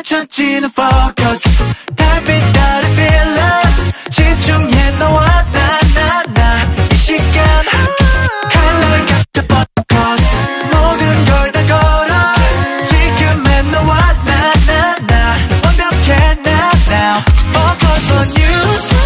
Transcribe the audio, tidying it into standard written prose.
멈춰지는 focus 달빛 아래 fearless 집중해 너와 나 이 시간 칼날 같아 focus 모든 걸 다 걸어 지금의 너와 나 완벽해 now focus on you